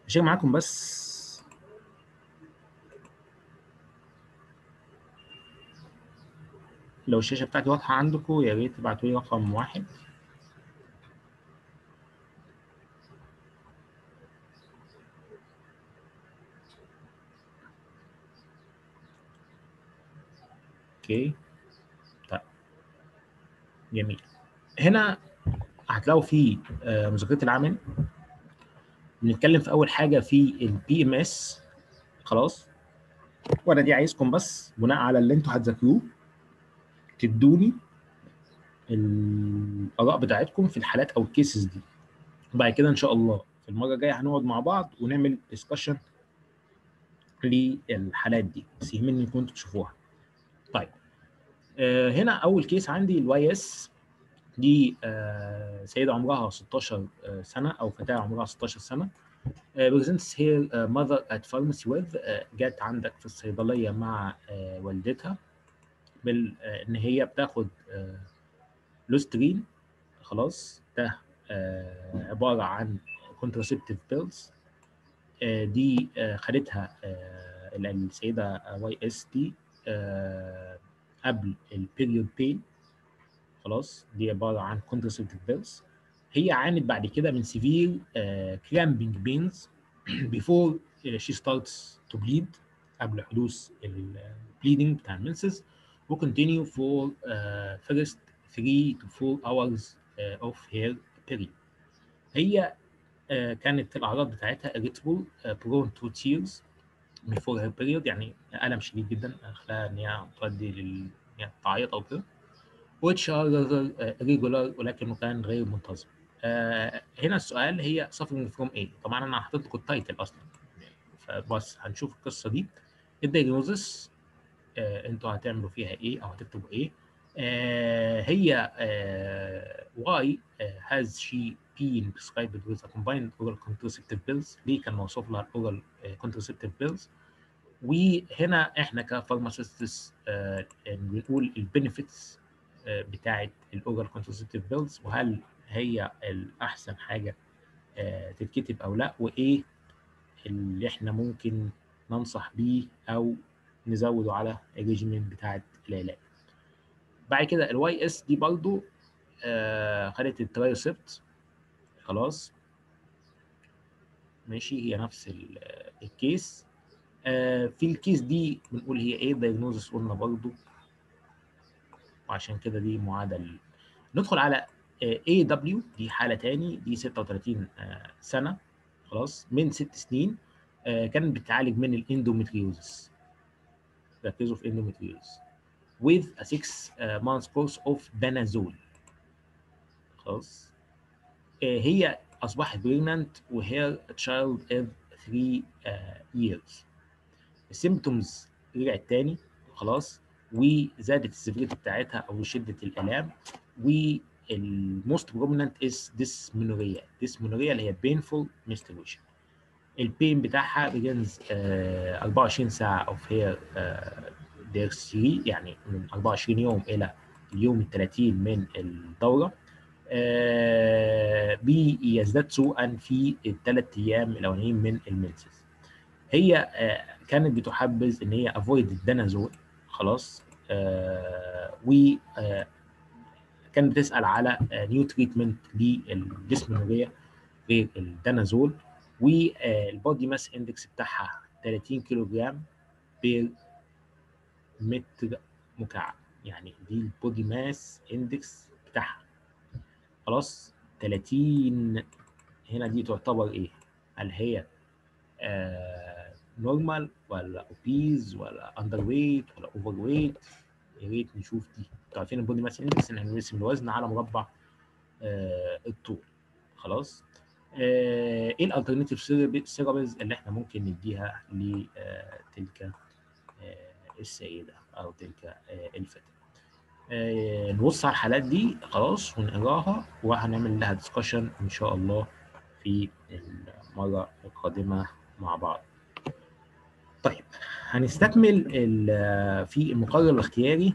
هشير معاكم بس لو الشاشة بتاعتي واضحة عندكم يا ريت تبعتوا لي رقم 1. اوكي طيب جميل. هنا هتلاقوا في مذاكرة العمل بنتكلم في أول حاجة في البي ام اس. خلاص، وأنا دي عايزكم بس بناء على اللي أنتوا هتذاكروه تدوني الآراء بتاعتكم في الحالات أو الكيسز دي، وبعد كده إن شاء الله في المرة الجاية هنقعد مع بعض ونعمل ديسكشن للحالات دي، بس يهمني إنكم انتوا تشوفوها. طيب هنا أول كيس عندي الواي اس دي سيدة عمرها 16 سنة أو فتاة عمرها 16 سنة. presents here mother at pharmacy with جات عندك في الصيدلية مع والدتها إن هي بتاخد لوسترين. خلاص، ده عبارة عن contraceptive pills. دي خدتها السيدة واي اس دي قبل البيريود بين. خلاص، دي عباره عن contraceptive pills. هي عانت بعد كده من severe cramping pains before she starts to bleed، قبل حدوث البليدنج بتاع المنسز، و continue for first 3 to 4 hours of her period. هي كانت الأعراض بتاعتها irritable prone to tears before her period، يعني ألم شديد جدا خلاها إن هي تؤدي إن هي تعيط أو كده، which are rather irregular ولكنه كان غير منتظم. هنا السؤال هي suffering from ايه؟ طبعا انا حاطط لكم التايتل اصلا، فبس هنشوف القصه دي. الدياجنوزس انتوا هتعملوا فيها ايه او هتكتبوا ايه؟ هي why has she been prescribed with a combined oral contraceptive pills؟ ليه كان موصوف لها الاورال contraceptive pills؟ وهنا احنا كفارماسيستس بنقول البنفيتس بتاعه الاورال كونترسبتيف بيلز، وهل هي الاحسن حاجه تتكتب او لا، وايه اللي احنا ممكن ننصح بيه او نزوده على الريجيمين بتاعه العلاج. بعد كده الواي اس دي برضو خدت الترايوسبت. خلاص ماشي، هي نفس الكيس. في الكيس دي بنقول هي ايه دايجنوزس، قلنا برضو، وعشان كده دي معادل. ندخل على اي دبليو، دي حاله تاني، دي 36 سنه، خلاص، من 6 سنين. كانت بتعالج من الاندوميتريوزس، ركزوا في اندوميتريوزس with a 6 months course of benazole. خلاص، هي اصبحت pregnant وهي child of 3 years. السيمبتومز رجعت تاني، خلاص، وزادت السيفيريتي بتاعتها او شده الالام، والموست بروميننت از ديسمينوريا اللي هي بينفول menstruation. البين بتاعها begins 24 ساعه اوف هير دير 3، يعني من 24 يوم الى اليوم ال 30 من الدوره. بيزداد سوءا في الثلاث ايام الاولانيين من المنسس. هي كانت بتحبذ ان هي افويد الدنازول. خلاص، و كانت بتسال على نيو تريتمنت للديسمنوريا غير الدنازول، والبودي ماس اندكس بتاعها 30 كيلو جرام بير متر مكعب، يعني دي البودي ماس اندكس بتاعها. خلاص، 30 هنا دي تعتبر ايه؟ هل هي نورمال ولا اوبيز ولا اندر ويت ولا اوفر ويت؟ يا ريت نشوف دي. انتوا عارفين البودي ماس اندكس ان احنا بنرسم الوزن على مربع الطول. خلاص، ايه الالترناتيف سيرابيز اللي احنا ممكن نديها لتلك السيده او تلك الفتاه؟ نبص على الحالات دي خلاص ونقراها، وهنعمل لها ديسكشن ان شاء الله في المره القادمه مع بعض. طيب هنستكمل في المقرر الاختياري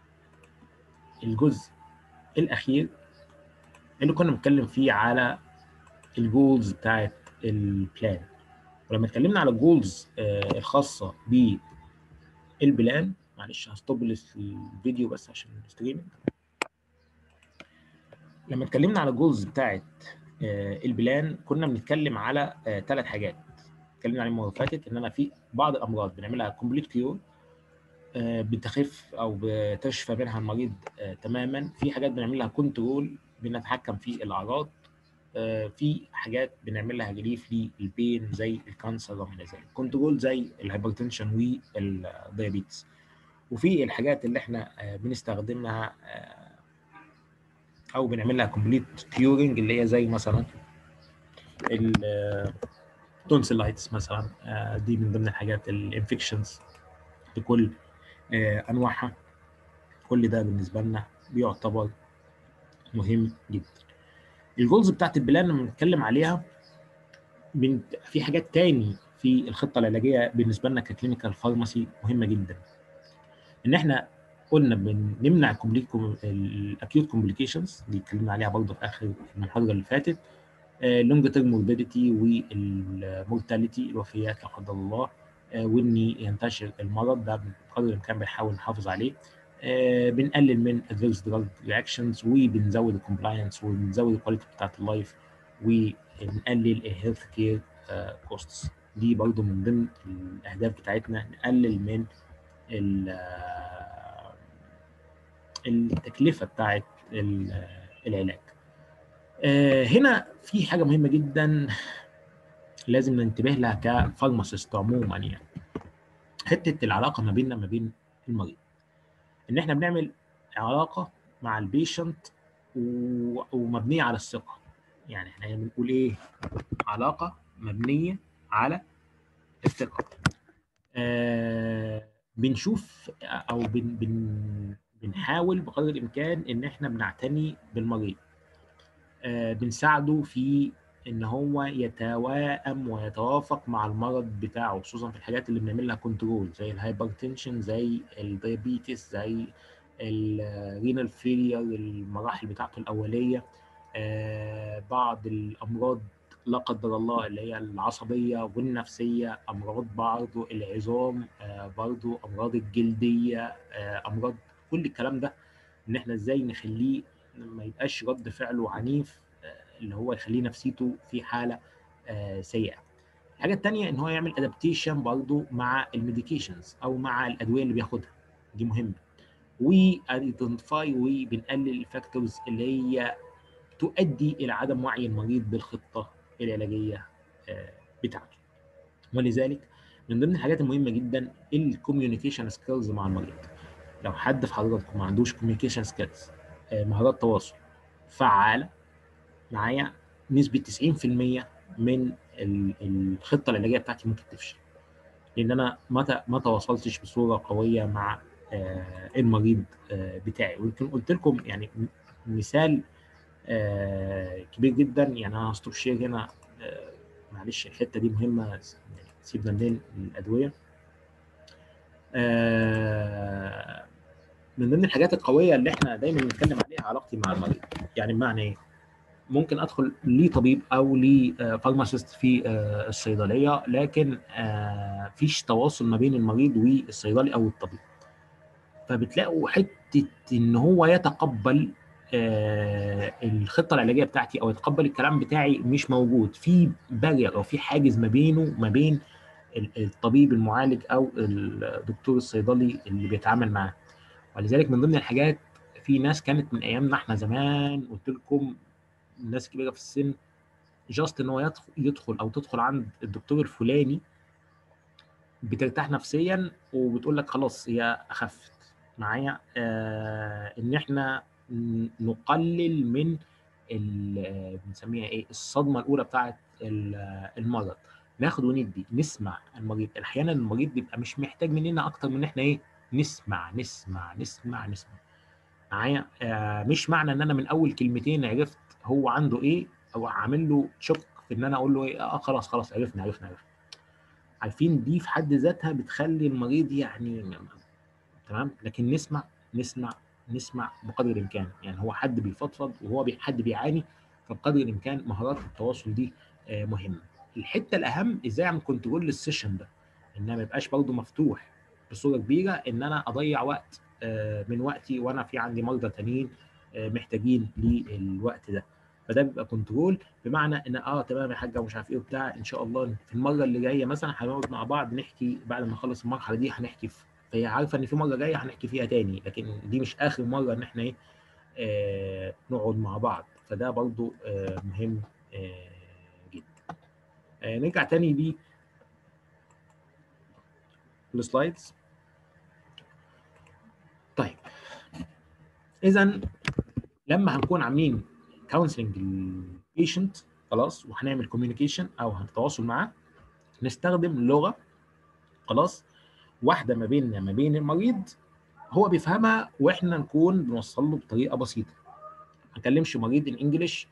الجزء الاخير اللي كنا بنتكلم فيه على الجولز بتاعت البلان. ولما اتكلمنا على الجولز الخاصه بالبلان، معلش هستوب الفيديو بس عشان الستريم. لما اتكلمنا على الجولز بتاعت البلان كنا بنتكلم على 3 حاجات اتكلمنا عليهم المره اللي فاتت، ان انا في بعض الامراض بنعملها كومبليت كيور، بتخف او بتشفى منها المريض تماما. في حاجات بنعملها كنترول، بنتحكم في الاعراض. في حاجات بنعملها ريليف للبين زي الكانسر وما الى ذلك، كنترول زي الهايبرتنشن والديابيتس. وفي الحاجات اللي احنا بنستخدمها او بنعملها كومبليت كيورنج، اللي هي زي مثلا التونسيلايتس مثلا. دي من ضمن الحاجات، الانفكشنز بكل انواعها. كل ده بالنسبه لنا بيعتبر مهم جدا. الجولز بتاعت البلان لما بنتكلم عليها، في حاجات تاني في الخطه العلاجيه بالنسبه لنا ككلينيكال فارماسي مهمه جدا. ان احنا قلنا بنمنع الاكيوت كومبليكيشنز اللي اتكلمنا عليها برضه في اخر المحاضره اللي فاتت، اللونج تيرم موربيديتي والمورتاليتي، الوفيات لا قدر الله، وان ينتشر المرض ده بقدر الامكان بنحاول نحافظ عليه. بنقلل من ادفيرس دراج رياكشنز، وبنزود الكومبلاينس، وبنزود الكواليتي بتاعت اللايف، ونقلل الهيلث كير كوستس. دي برضو من ضمن الاهداف بتاعتنا، نقلل من التكلفه بتاعت العلاج. هنا في حاجه مهمه جدا لازم ننتبه لها كفارماسيست عموما، يعني حته العلاقه ما بيننا ما بين المريض، ان احنا بنعمل علاقه مع البيشنت ومبنيه على الثقه. يعني احنا بنقول ايه؟ علاقه مبنيه على الثقه. بنشوف او بنحاول بقدر الامكان ان احنا بنعتني بالمريض، بنساعده في ان هو يتوائم ويتوافق مع المرض بتاعه، خصوصا في الحاجات اللي بنعمل لها كنترول زي الهايبرتنشن، زي الدايابيتس، زي الرينال فيلير، المراحل بتاعته الاوليه. بعض الامراض لا قدر الله اللي هي العصبيه والنفسيه، امراض برضه العظام، برضه امراض الجلديه، امراض كل الكلام ده، ان احنا ازاي نخليه ما يبقاش رد فعله عنيف، اللي هو يخليه نفسيته في حاله سيئه. الحاجه الثانيه ان هو يعمل ادابتيشن برضه مع الميديكيشنز او مع الادويه اللي بياخدها، دي مهمه. وايدنتيفاي وبنقلل الفاكتورز اللي هي تؤدي الى عدم وعي المريض بالخطه العلاجيه بتاعته. ولذلك من ضمن الحاجات المهمه جدا الكوميونيكيشن سكيلز مع المريض. لو حد في حضراتكم ما عندوش كوميونيكيشن سكيلز، مهارات تواصل فعاله معايا، نسبه 90% من الخطه العلاجيه بتاعتي ممكن تفشل، لان انا ما تواصلتش بصوره قويه مع المريض بتاعي. ويمكن قلت لكم يعني مثال كبير جدا. يعني انا هستوب شير هنا، معلش الحته دي مهمه، يعني سيبنا من الادويه. من ضمن الحاجات القويه اللي احنا دايما بنتكلم عليها علاقتي مع المريض. يعني بمعنى ايه؟ ممكن ادخل لطبيب او لفارماسيست في الصيدليه، لكن فيش تواصل ما بين المريض والصيدلي او الطبيب، فبتلاقوا حته ان هو يتقبل الخطه العلاجيه بتاعتي او يتقبل الكلام بتاعي مش موجود، في بارير او في حاجز ما بينه وما بين الطبيب المعالج او الدكتور الصيدلي اللي بيتعامل معاه. ولذلك من ضمن الحاجات، في ناس كانت من ايامنا احنا زمان، قلت لكم ناس كبيره في السن، جاست ان هو يدخل او تدخل عند الدكتور الفلاني بترتاح نفسيا وبتقول لك خلاص هي اخفت معايا. ان احنا نقلل من بنسميها ايه، الصدمه الاولى بتاعت المرض، ناخد وندي، نسمع المريض. احيانا المريض بيبقى مش محتاج مننا اكتر من احنا ايه، نسمع نسمع نسمع نسمع معايا. مش معنى ان انا من اول كلمتين عرفت هو عنده ايه او عامل له تشوك في ان انا اقول له ايه، خلاص خلاص عرفنا. عارفين دي في حد ذاتها بتخلي المريض يعني تمام. لكن نسمع نسمع نسمع بقدر الامكان. يعني هو حد بيفضفض وهو حد بيعاني، فبقدر الامكان مهارات التواصل دي مهمه. الحته الاهم ازاي اعمل كنترول للسيشن ده، انها ما يبقاش برضه مفتوح بصوره كبيره، ان انا اضيع وقت من وقتي وانا في عندي مرضى تانيين محتاجين للوقت ده. فده بيبقى كنترول، بمعنى ان تمام يا حاجه ومش عارف ايه وبتاع، ان شاء الله في المره اللي جايه مثلا هنقعد مع بعض نحكي بعد ما نخلص المرحله دي، هنحكي فهي عارفه ان في مره جايه هنحكي فيها تاني، لكن دي مش اخر مره ان احنا نقعد مع بعض. فده برضو مهم جدا. نرجع تاني للسلايدز. طيب اذا لما هنكون عاملين كونسلنج للبيشنت خلاص، وهنعمل كوميونيكيشن او هنتواصل معاه، نستخدم لغه خلاص واحده ما بيننا ما بين المريض هو بيفهمها، واحنا نكون بنوصل له بطريقه بسيطه. ما اكلمش مريض الانجليش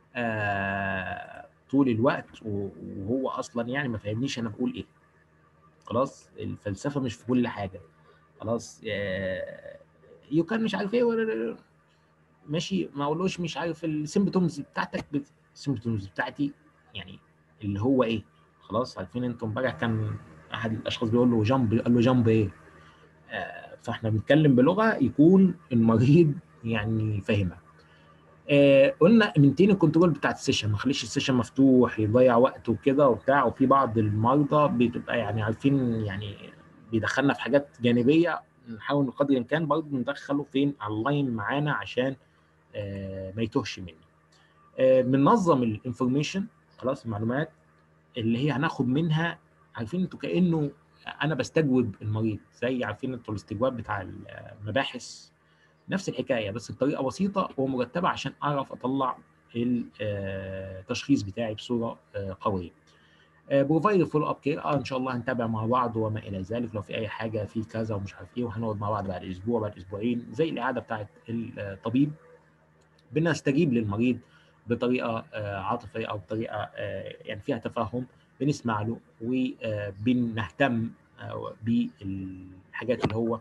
طول الوقت وهو اصلا يعني ما فهمنيش انا بقول ايه. خلاص الفلسفه مش في كل حاجه. خلاص يو كان مش عارف ايه ماشي، ما اقولوش مش عارف السيمبتومز بتاعتك، السيمبتومز بتاعتي يعني اللي هو ايه. خلاص عارفين انتم امبارح كان احد الاشخاص بيقول له جامب، قال له جامب ايه. فاحنا بنتكلم بلغه يكون المريض يعني فاهمها. قلنا منتين الكنترول بتاعت السيشن، ما نخليش السيشن مفتوح يضيع وقت وكده وبتاع، وفي بعض المرضى بتبقى يعني عارفين يعني بيدخلنا في حاجات جانبيه، نحاول بقدر الامكان برضه ندخله فين على اللاين معانا عشان ما يتوهش مني. بننظم الانفورميشن خلاص، المعلومات اللي هي هناخد منها، عارفين انتوا كانه انا بستجوب المريض، زي عارفين انتوا الاستجواب بتاع المباحث، نفس الحكايه بس بطريقه بسيطه ومرتبه عشان اعرف اطلع التشخيص بتاعي بصوره قويه. بروفايد فولو اب كير، ان شاء الله هنتابع مع بعض وما الى ذلك، لو في اي حاجه في كذا ومش عارف ايه، وهنقعد مع بعض بعد اسبوع بعد اسبوعين زي الاعاده بتاعت الطبيب. بنستجيب للمريض بطريقه عاطفيه او بطريقه يعني فيها تفهم، بنسمع له وبنهتم بالحاجات اللي هو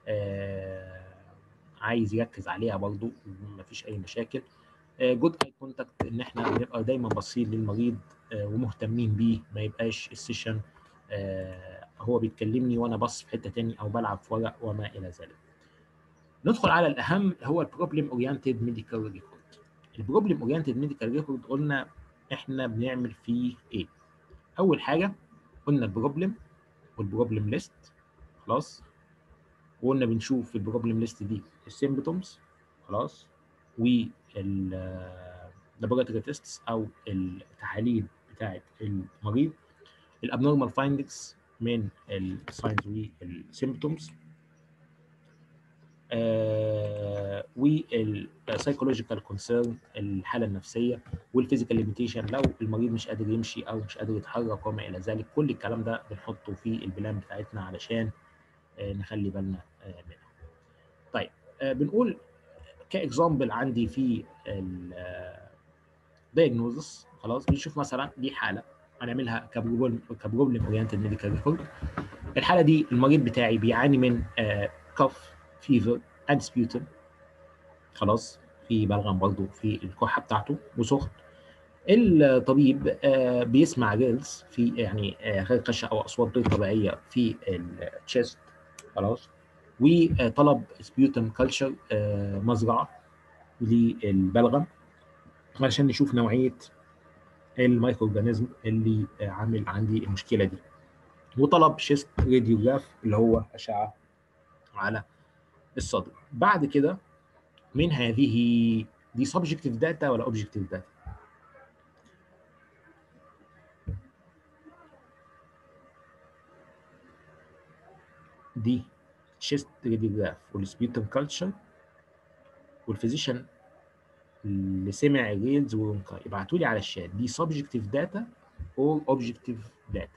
عايز يركز عليها برضه، مفيش اي مشاكل. جود اي كونتاكت، ان احنا بنبقى دايما باصين للمريض ومهتمين بيه، ما يبقاش السيشن هو بيتكلمني وانا باص في حته تاني او بلعب في ورق وما الى ذلك. ندخل على الاهم، هو البروبلم اورينتد ميديكال ريكورد. البروبلم اورينتد ميديكال ريكورد قلنا احنا بنعمل فيه ايه؟ اول حاجه قلنا البروبلم والبروبلم ليست خلاص، وقلنا بنشوف في البروبلم ليست دي السيمبتومز خلاص، واللابوراتوري تيستس او التحاليل بتاعه المريض، الابنورمال فايندنجز من الساينز والسيمبتومز، والسايكولوجيكال كونسيرن الحاله النفسيه، والفيزيكال ليميتيشن لو المريض مش قادر يمشي او مش قادر يتحرك وما الى ذلك. كل الكلام ده بنحطه في البلان بتاعتنا علشان نخلي بالنا منه. طيب بنقول كاكزامبل عندي في الدايجنوزس خلاص، بنشوف مثلا دي حاله هنعملها كبروبلم اورينتد ميديكال ريكورد. الحاله دي المريض بتاعي بيعاني من كف فيفر اند سبيوتم خلاص، في بلغم برضه في الكحه بتاعته وسخن. الطبيب بيسمع ريلز في يعني خرقشه او اصوات غير طبيعيه في التشيست خلاص، وطلب سبيوتم كلتشر مزرعه للبلغم علشان نشوف نوعيه المايكرو اورجانيزم اللي عامل عندي المشكله دي، وطلب شيست راديوجراف اللي هو اشعه على الصدر. بعد كده من هذه دي سبجكتيف داتا ولا اوبجكتيف داتا؟ دي شيست راديوجراف والسبيوتم كلتشر والفيزيشن اللي سمع ريلز ورونكاي، ابعتوا لي على الشات دي سبجكتيف داتا او اوبجكتيف داتا.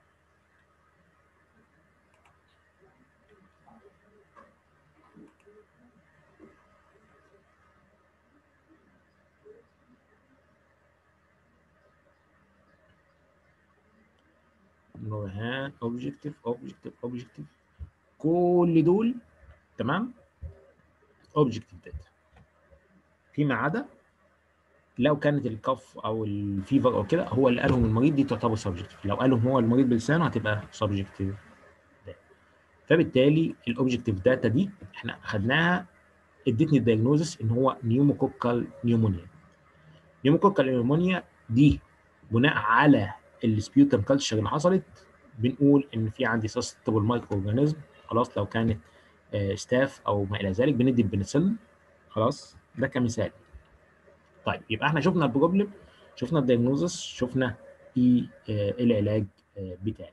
نورهان اوبجكتيف اوبجكتيف اوبجكتيف، كل دول تمام اوبجكتيف داتا، فيما عدا لو كانت الكف او الفيفر او كده هو اللي قالهم المريض دي تعتبر سبجكتيف، لو قالهم هو المريض بلسانه هتبقى سبجكتيف. فبالتالي الاوبجكتيف داتا دي احنا خدناها، ادتني الدايجنوزس ان هو نيوموكوكال نيومونيا. نيوموكوكال نيومونيا دي بناء على السبيوتم كلتشر اللي حصلت بنقول ان في عندي سستبل مايكرو اورجانيزم. خلاص لو كانت ستاف او ما الى ذلك بندي البنسلين. خلاص ده كمثال. طيب يبقى احنا شفنا البروبلم، شفنا الدايجنوزس، شفنا ايه العلاج بتاعي.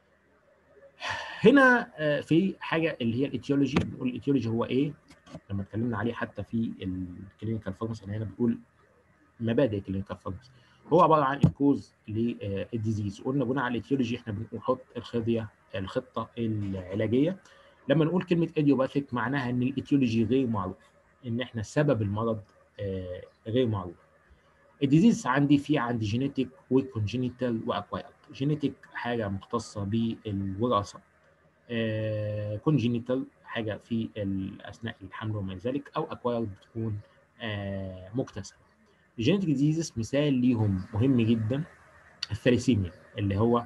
هنا في حاجه اللي هي الايتيولوجي. بنقول الايتيولوجي هو ايه؟ لما اتكلمنا عليه حتى في الكلينيكال فارماسي هنا بنقول مبادئ الكلينيكال فارماسي. هو عباره عن الكوز للديزيز. قلنا بناء على الايتيولوجي احنا بنحط الخطه العلاجيه. لما نقول كلمه ايديوباثيك معناها ان الايتيولوجي غير معروف، ان احنا سبب المرض غير معروف. الديزيز عندي جينيتك وكونجينيتال واكوايرد. جينيتك حاجه مختصه بالوراثه، كونجينيتال حاجه في اثناء الحمل وما الى ذلك، او اكوايرد بتكون مكتسبه. الجينيتك ديزيز مثال ليهم مهم جدا الثاليسيميا، اللي هو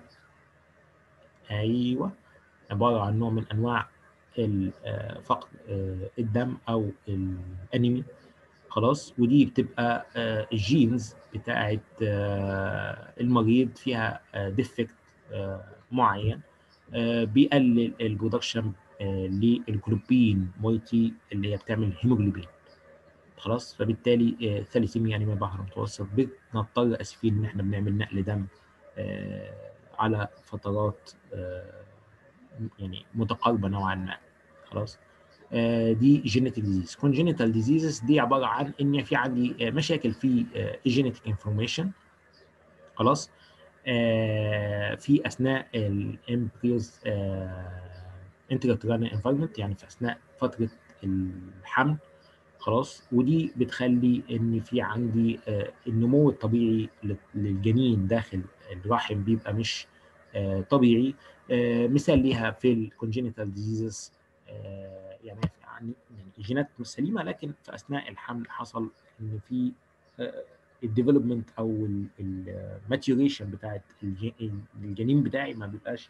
ايوه عباره عن نوع من انواع فقد الدم او الانيمي. خلاص ودي بتبقى الجينز بتاعت المريض فيها ديفكت معين بيقلل البرودكشن للجلوبين مويتي اللي هي بتعمل هيموجلوبين. خلاص فبالتالي ثاليسيميا يعني من البحر المتوسط بنضطر اسفين ان احنا بنعمل نقل دم على فترات يعني متقاربه نوعا ما. خلاص دي جينيتك ديزيز. كونجينيتال ديزيزز دي عباره عن ان في عندي مشاكل في الجينيتك انفورميشن. خلاص في اثناء الامبريوز انتراترانال انفايرمنت، يعني في اثناء فتره الحمل. خلاص ودي بتخلي ان في عندي النمو الطبيعي للجنين داخل الرحم بيبقى مش طبيعي. مثال ليها في الكونجينيتال ديزيزز يعني الجينات مش سليمه، لكن في اثناء الحمل حصل ان في الديفلوبمنت او الماتيوريشن بتاعت الجنين بتاعي ما بيبقاش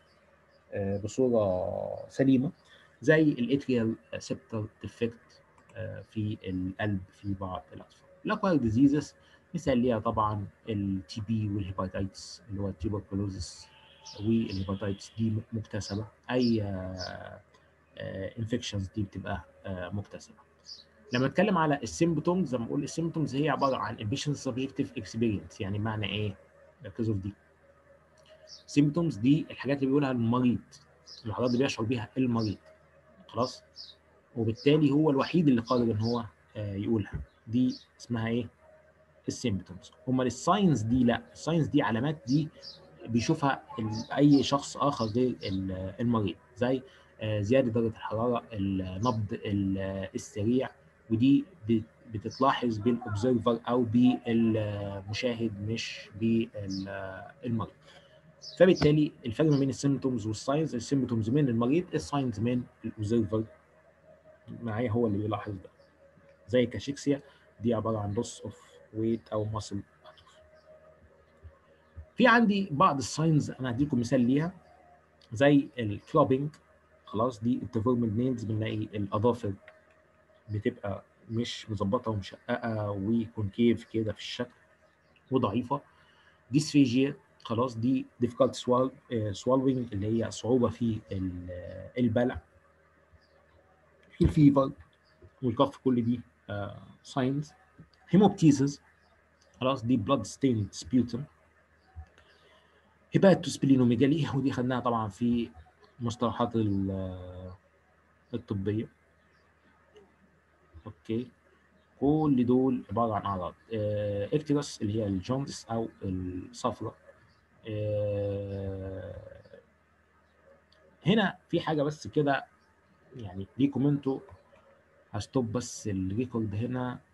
بصوره سليمه، زي الاتريال سيبتال ديفكت في القلب في بعض الاطفال. الاكوايرد ديزيزز مثال ليها طبعا التي بي والهيباتيتس اللي هو التيبركلوزس والهيباتيتس دي مكتسبه. اي انفكشنز دي بتبقى مكتسبه. لما اتكلم على السيمبتومز، زي ما بقول السيمبتومز هي عباره عن امبيشن سبجكتيف اكسبيرينس. يعني معنى ايه؟ ركزوا في دي. السيمبتومز دي الحاجات اللي بيقولها المريض، الحاجات اللي بيشعر بيها المريض. خلاص وبالتالي هو الوحيد اللي قادر ان هو يقولها. دي اسمها ايه؟ السيمبتومز. امال الساينز دي لا، الساينز دي علامات دي بيشوفها اي شخص اخر غير المريض، زي زياده درجه الحراره، النبض السريع، ودي بتتلاحظ بالاوبزرفر او بالمشاهد مش بالمريض. فبالتالي الفرق ما بين السيمبتومز والساينز، السيمبتومز من المريض، الساينز من الاوبزرفر معايا هو اللي بيلاحظ ده. زي كاشيكسيا دي عباره عن loss of weight او muscle atrophy. في عندي بعض الساينز انا هديكم مثال ليها زي الكلوبينج. خلاص دي الديفورمد نيلز، بنلاقي الاظافر بتبقى مش مظبطه ومشققه وكونكيف كده في الشكل وضعيفه. ديسفيجيا خلاص دي difficult swallowing اللي هي صعوبه في البلع. في الفيفر والكف كل دي ساينز. هيموبتيزز خلاص دي بلاد ستيند سبيوتم. هيباتوسبلينوميجالي ودي خدناها طبعا في مصطلحات الطبيه. اوكي كل دول عباره عن اعراض. اكتيروس اللي هي الجوندس او الصفرة. هنا في حاجه بس كده يعني ليكم انتوا، هستوب بس الريكورد هنا